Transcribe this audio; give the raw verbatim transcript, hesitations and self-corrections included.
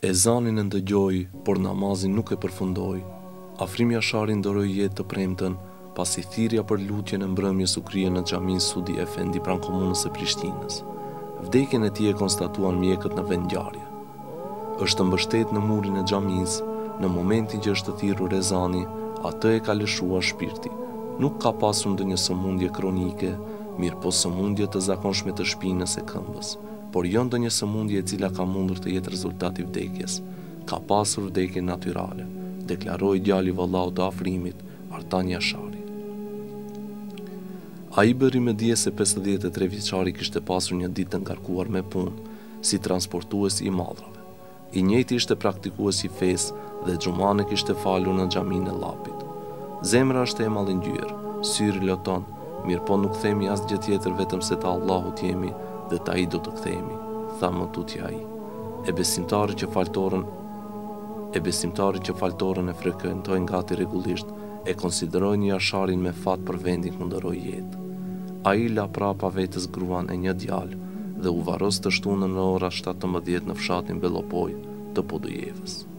Ezanin e ndëgjoj, por namazin nuk e përfundoj. Afrimi Ashari ndoroi jetë të premten, pasi thirrja për lutjen e mbrëmjes u krye në xhamin Sudi Efendi pranë komunës së Prishtinës. Vdekjen e tij e konstatuan mjekët në vendngjarje. Është mbështet në murin e xhamisë, në momentin që është thirrur ezani, atë e ka lëshuar shpirti. Nuk ka pasur ndonjë sëmundje kronike, mirë po sëmundje të zakonshme të shpinës e këmbës, por jo ndonjë sëmundje e cila ka mundur të jetë rezultati i vdekjes. Ka pasur vdekje natyrale, deklaroi djali i vallahu të Afrimit, Artani Ashari. Ai bëri me dije se pesëdhjetë e tre vjeçari kishte pasur një ditë të ngarkuar me punë, si transportues i mallrave. I njëjti ishte praktikues i fesë dhe xhuman e kishte falur në xhaminë e Llapit. Zemra është e mallëngjyrë, syri loton, mirë po nuk themi asgjë tjetër vetëm se te Allahu t'jemi dhe te ai do të kthehemi, tha më tutje ai. E besimtarët që faltorën e besimtarët që faltorën e frekuentojnë gati rregullisht, e konsiderojnë një Asharin me fat për vendin ku ndoroi jetë. Ai la prapa vetes gruan e një djalë dhe u varros të shtunën në ora shtatëmbëdhjetë në fshatin Bellopoj të Podujevës.